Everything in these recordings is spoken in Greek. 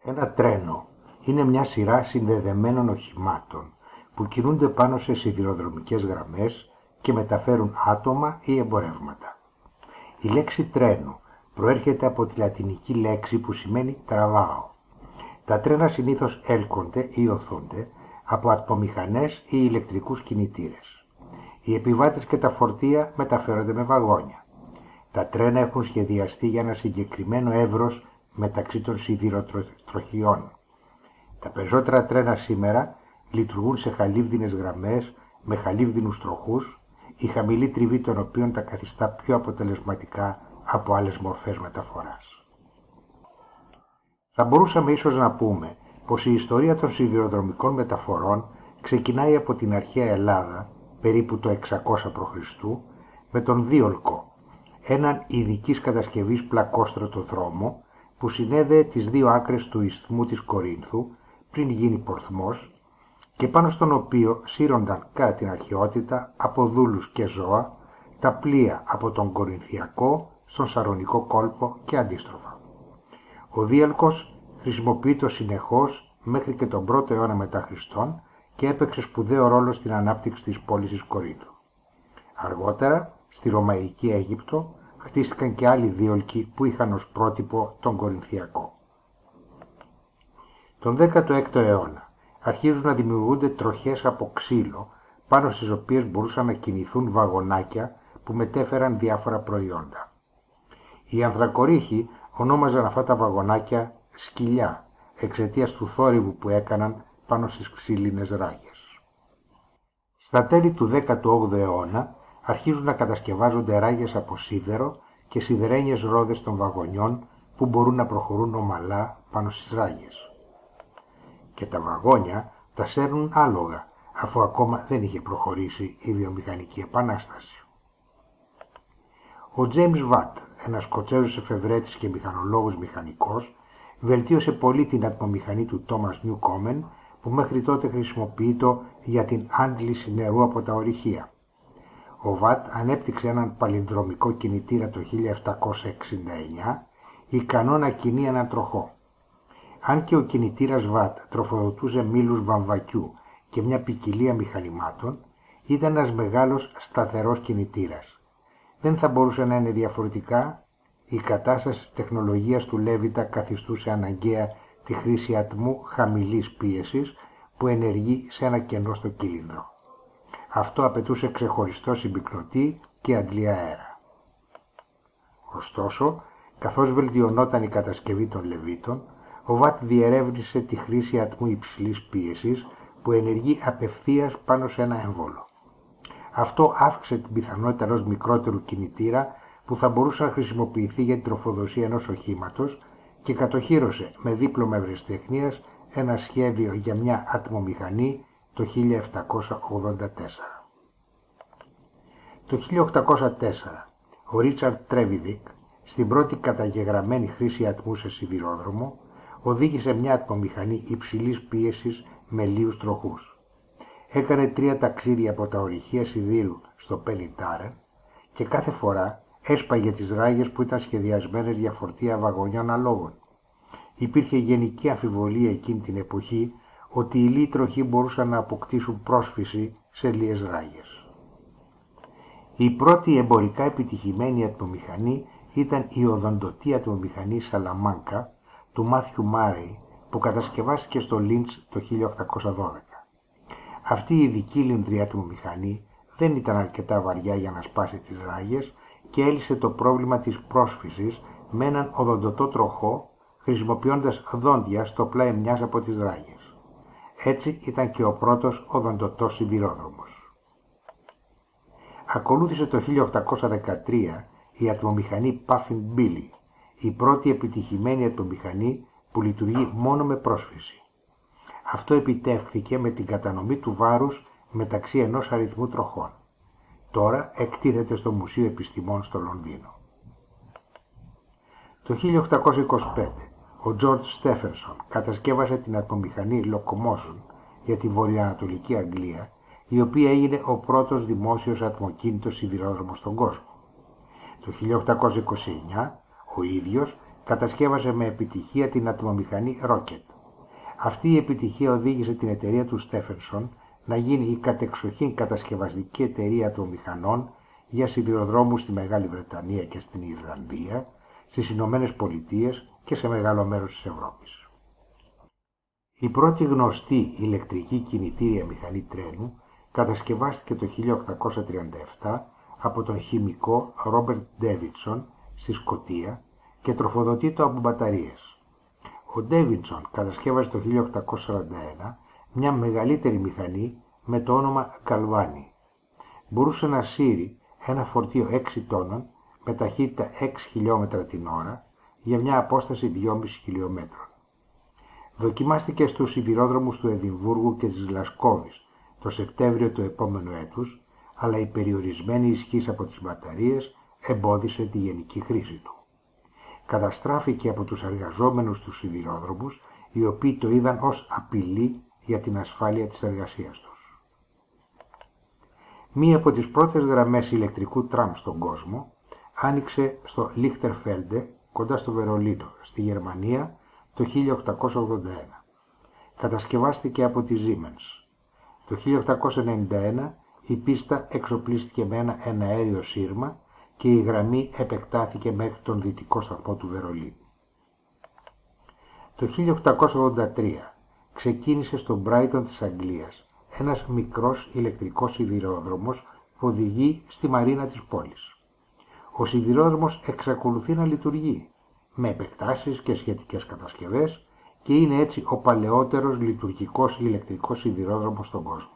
Ένα τρένο είναι μια σειρά συνδεδεμένων οχημάτων που κινούνται πάνω σε σιδηροδρομικές γραμμές και μεταφέρουν άτομα ή εμπορεύματα. Η λέξη τρένο προέρχεται από τη λατινική λέξη που σημαίνει τραβάω. Τα τρένα συνήθως έλκονται ή οθούνται από ατμομηχανές ή ηλεκτρικούς κινητήρες. Οι επιβάτες και τα φορτία μεταφέρονται με βαγόνια. Τα τρένα έχουν σχεδιαστεί για ένα συγκεκριμένο εύρος μεταξύ των σιδηροτροχιών. Τα περισσότερα τρένα σήμερα λειτουργούν σε χαλίβδινες γραμμές με χαλίβδινους τροχούς, η χαμηλή τριβή των οποίων τα καθιστά πιο αποτελεσματικά από άλλες μορφές μεταφοράς. Θα μπορούσαμε ίσως να πούμε πως η ιστορία των σιδηροδρομικών μεταφορών ξεκινάει από την αρχαία Ελλάδα, περίπου το 600 π.Χ., με τον Δίολκο, έναν ειδικής κατασκευής πλακόστρωτο δρόμο που συνέδεε τις δύο άκρες του ισθμού της Κορίνθου πριν γίνει πορθμός και πάνω στον οποίο σύρονταν κατά την αρχαιότητα από δούλους και ζώα τα πλοία από τον Κορινθιακό στον Σαρωνικό κόλπο και αντίστροφα. Ο Δίαλκος χρησιμοποιείται συνεχώς μέχρι και τον 1ο αιώνα μετά Χριστόν και έπαιξε σπουδαίο ρόλο στην ανάπτυξη της πόλης της Κορίνθου. Αργότερα, στη Ρωμαϊκή Αίγυπτο, χτίστηκαν και άλλοι δίολκοι που είχαν ως πρότυπο τον Κορινθιακό. Τον 16ο αιώνα αρχίζουν να δημιουργούνται τροχές από ξύλο πάνω στις οποίες μπορούσαν να κινηθούν βαγονάκια που μετέφεραν διάφορα προϊόντα. Οι ανθρακορίχοι ονόμαζαν αυτά τα βαγονάκια σκυλιά εξαιτίας του θόρυβου που έκαναν πάνω στις ξύλινες ράγες. Στα τέλη του 18ου αιώνα αρχίζουν να κατασκευάζονται ράγες από σίδερο και σιδερένιες ρόδες των βαγονιών που μπορούν να προχωρούν ομαλά πάνω στις ράγες. Και τα βαγόνια τα σέρνουν άλογα, αφού ακόμα δεν είχε προχωρήσει η βιομηχανική επανάσταση. Ο James Watt, ένας Σκοτσέζος εφευρέτης και μηχανολόγος μηχανικός, βελτίωσε πολύ την ατμομηχανή του Thomas Newcomen, που μέχρι τότε χρησιμοποιείται για την άντληση νερού από τα ορυχεία. Ο Watt ανέπτυξε έναν παλινδρομικό κινητήρα το 1769, ικανό να κινεί έναν τροχό. Αν και ο κινητήρας Watt τροφοδοτούσε μήλους βαμβακιού και μια ποικιλία μηχανημάτων, ήταν ένας μεγάλος σταθερός κινητήρας. Δεν θα μπορούσε να είναι διαφορετικά, η κατάσταση της τεχνολογίας του Λέβιτα καθιστούσε αναγκαία τη χρήση ατμού χαμηλής πίεσης που ενεργεί σε ένα κενό στο κύλινδρο. Αυτό απαιτούσε ξεχωριστό συμπυκνωτή και αντλή αέρα. Ωστόσο, καθώς βελτιωνόταν η κατασκευή των Λεβίτων, ο Watt διερεύνησε τη χρήση ατμού υψηλής πίεσης που ενεργεί απευθείας πάνω σε ένα έμβολο. Αυτό αύξησε την πιθανότητα ενός μικρότερου κινητήρα που θα μπορούσε να χρησιμοποιηθεί για την τροφοδοσία ενός οχήματος και κατοχύρωσε με δίπλωμα ευρεσιτεχνίας ένα σχέδιο για μια ατμομηχανή το 1784. Το 1804 ο Ρίτσαρντ Τρέβιδικ, στην πρώτη καταγεγραμμένη χρήση ατμού σε σιδηρόδρομο, οδήγησε μια ατμομηχανή υψηλής πίεσης με λίους τροχούς. Έκανε 3 ταξίδια από τα ορυχεία σιδήρου στο Πενιτάρεν και κάθε φορά έσπαγε τις ράγες που ήταν σχεδιασμένες για φορτία βαγονιών αλόγων. Υπήρχε γενική αμφιβολία εκείνη την εποχή ότι οι λίοι τροχοί μπορούσαν να αποκτήσουν πρόσφυση σε λίες ράγες. Η πρώτη εμπορικά επιτυχημένη ατμομηχανή ήταν η οδοντωτή ατμομηχανή Σαλαμάνκα του Μάθιου Μάρεϊ που κατασκευάστηκε στο Λίντς το 1812. Αυτή η ειδική λινδρή ατμομηχανή δεν ήταν αρκετά βαριά για να σπάσει τις ράγες και έλυσε το πρόβλημα της πρόσφυσης με έναν οδοντωτό τροχό χρησιμοποιώντας δόντια στο πλάι μιας από τις ράγες. Έτσι ήταν και ο πρώτος οδοντωτός σιδηρόδρομος. Ακολούθησε το 1813 η ατμομηχανή Puffin Billy, η πρώτη επιτυχημένη ατμομηχανή που λειτουργεί μόνο με πρόσφυση. Αυτό επιτεύχθηκε με την κατανομή του βάρους μεταξύ ενός αριθμού τροχών. Τώρα εκτίθεται στο Μουσείο Επιστημών στο Λονδίνο. Το 1825 ο George Stephenson κατασκεύασε την ατμομηχανή Locomotion για τη βορειοανατολική Αγγλία, η οποία έγινε ο πρώτος δημόσιος ατμοκίνητος σιδηρόδρομος στον κόσμο. Το 1829 ο ίδιος κατασκεύασε με επιτυχία την ατμομηχανή Rocket. Αυτή η επιτυχία οδήγησε την εταιρεία του Στέφενσον να γίνει η κατεξοχήν κατασκευαστική εταιρεία ατμομηχανών για σιδηροδρόμους στη Μεγάλη Βρετανία και στην Ιρλανδία, στις Ηνωμένες Πολιτείες και σε μεγάλο μέρος της Ευρώπης. Η πρώτη γνωστή ηλεκτρική κινητήρια μηχανή τρένου κατασκευάστηκε το 1837 από τον χημικό Ρόμπερτ Ντέβινσον στη Σκωτία και τροφοδοτείται από μπαταρίες. Ο Ντέβινσον κατασκεύασε το 1841 μια μεγαλύτερη μηχανή με το όνομα Γκαλβάνι. Μπορούσε να σύρει ένα φορτίο 6 τόνων με ταχύτητα 6 χιλιόμετρα την ώρα για μια απόσταση 2,5 χιλιόμετρων. Δοκιμάστηκε στους σιδηρόδρομους του Εδιμβούργου και της Γλασκόβης το Σεπτέμβριο του επόμενου έτους, αλλά η περιορισμένη ισχύς από τις μπαταρίες εμπόδισε τη γενική χρήση του. Καταστράφηκε από τους εργαζόμενους στους σιδηρόδρομους, οι οποίοι το είδαν ως απειλή για την ασφάλεια της εργασίας τους. Μία από τις πρώτες γραμμές ηλεκτρικού τραμ στον κόσμο άνοιξε στο Λίχτερφέλντε, κοντά στο Βερολίνο, στη Γερμανία, το 1881. Κατασκευάστηκε από τη Siemens. Το 1891 η πίστα εξοπλίστηκε με ένα εναέριο σύρμα και η γραμμή επεκτάθηκε μέχρι τον δυτικό σταθμό του Βερολίνου. Το 1883 ξεκίνησε στο Brighton της Αγγλίας ένας μικρός ηλεκτρικός σιδηρόδρομος που οδηγεί στη μαρίνα της πόλης. Ο σιδηρόδρομος εξακολουθεί να λειτουργεί με επεκτάσεις και σχετικές κατασκευές και είναι έτσι ο παλαιότερος λειτουργικός ηλεκτρικός σιδηρόδρομος στον κόσμο.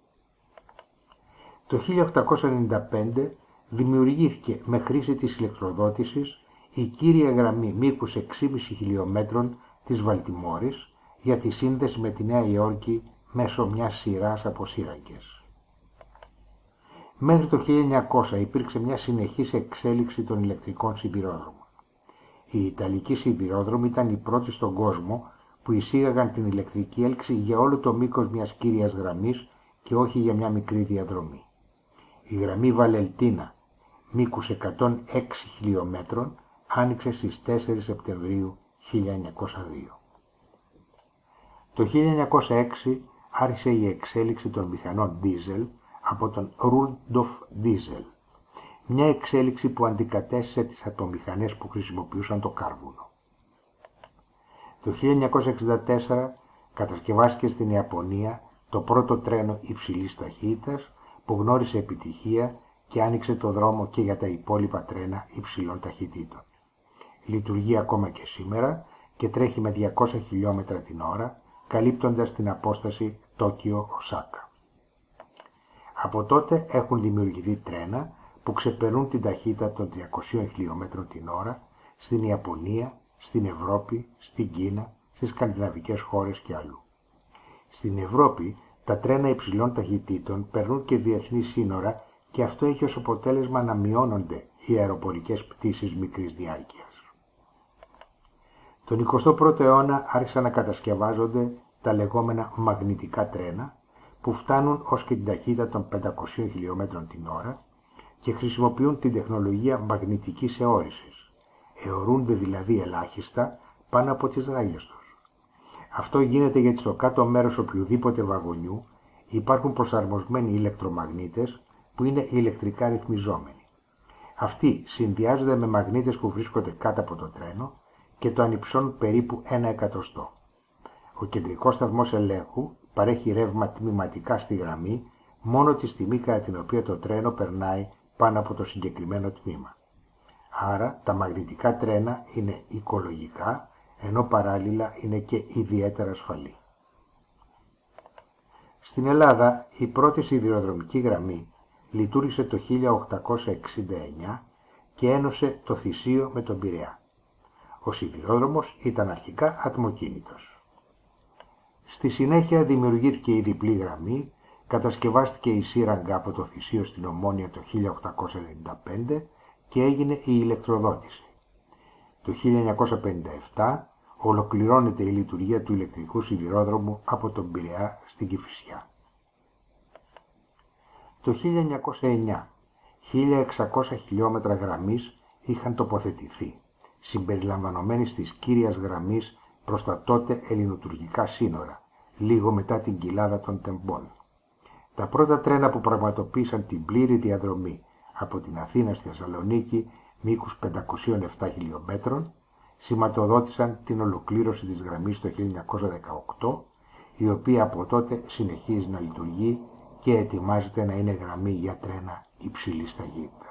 Το 1895 δημιουργήθηκε με χρήση της ηλεκτροδότησης η κύρια γραμμή μήκους 6,5 χιλιόμετρων της Βαλτιμόρης για τη σύνδεση με τη Νέα Υόρκη μέσω μιας σειράς από σύραγγες. Μέχρι το 1900 υπήρξε μια συνεχής εξέλιξη των ηλεκτρικών σιδηρόδρομων. Οι Ιταλικοί σιδηρόδρομοι ήταν οι πρώτοι στον κόσμο που εισήγαγαν την ηλεκτρική έλξη για όλο το μήκος μιας κύριας γραμμής και όχι για μια μικρή διαδρομή. Η γραμμή Βαλελτίνα, μήκους 106 χιλιόμετρων, άνοιξε στις 4 Σεπτεμβρίου 1902. Το 1906 άρχισε η εξέλιξη των μηχανών δίζελ από τον Ρούντοφ Ντίζελ, μια εξέλιξη που αντικατέστησε τις ατομηχανές που χρησιμοποιούσαν το κάρβουνο. Το 1964 κατασκευάστηκε στην Ιαπωνία το πρώτο τρένο υψηλής ταχύτητας που γνώρισε επιτυχία και άνοιξε το δρόμο και για τα υπόλοιπα τρένα υψηλών ταχυτήτων. Λειτουργεί ακόμα και σήμερα και τρέχει με 200 χιλιόμετρα την ώρα, καλύπτοντας την απόσταση Τόκιο-Οσάκα. Από τότε έχουν δημιουργηθεί τρένα που ξεπερνούν την ταχύτητα των 300 χιλιόμετρων την ώρα στην Ιαπωνία, στην Ευρώπη, στην Κίνα, στις σκανδιναβικές χώρες και αλλού. Στην Ευρώπη τα τρένα υψηλών ταχυτήτων περνούν και διεθνή σύνορα και αυτό έχει ως αποτέλεσμα να μειώνονται οι αεροπορικές πτήσεις μικρής διάρκειας. Τον 21ο αιώνα άρχισαν να κατασκευάζονται τα λεγόμενα μαγνητικά τρένα που φτάνουν ως και την ταχύτητα των 500 χιλιόμετρων την ώρα και χρησιμοποιούν την τεχνολογία μαγνητικής αιώρησης. Αιωρούνται δηλαδή ελάχιστα πάνω από τις ράγες τους. Αυτό γίνεται γιατί στο κάτω μέρος οποιοδήποτε βαγονιού υπάρχουν προσαρμοσμένοι ηλεκτρομαγνήτες που είναι ηλεκτρικά ρυθμιζόμενοι. Αυτοί συνδυάζονται με μαγνήτες που βρίσκονται κάτω από το τρένο και το ανυψώνουν περίπου 1 εκατοστό. Ο κεντρικός σταθμός ελέγχου παρέχει ρεύμα τμηματικά στη γραμμή μόνο τη στιγμή κατά την οποία το τρένο περνάει πάνω από το συγκεκριμένο τμήμα. Άρα τα μαγνητικά τρένα είναι οικολογικά, ενώ παράλληλα είναι και ιδιαίτερα ασφαλή. Στην Ελλάδα η πρώτη σιδηροδρομική γραμμή λειτουργήσε το 1869 και ένωσε το Θησίο με τον Πειραιά. Ο σιδηρόδρομος ήταν αρχικά ατμοκίνητος. Στη συνέχεια δημιουργήθηκε η διπλή γραμμή, κατασκευάστηκε η σύραγγα από το Θησίο στην Ομόνια το 1895 και έγινε η ηλεκτροδότηση. Το 1957 ολοκληρώνεται η λειτουργία του ηλεκτρικού σιδηρόδρομου από τον Πειραιά στην Κηφισιά. Το 1909 1.600 χιλιόμετρα γραμμής είχαν τοποθετηθεί, συμπεριλαμβανομένης της κύριας γραμμής προς τα τότε ελληνοτουρκικά σύνορα, λίγο μετά την κοιλάδα των Τεμπών. Τα πρώτα τρένα που πραγματοποίησαν την πλήρη διαδρομή από την Αθήνα στη Θεσσαλονίκη μήκους 507 χιλιόμετρων σηματοδότησαν την ολοκλήρωση της γραμμής το 1918, η οποία από τότε συνεχίζει να λειτουργεί και ετοιμάζεται να είναι γραμμή για τρένα υψηλής ταχύτητας.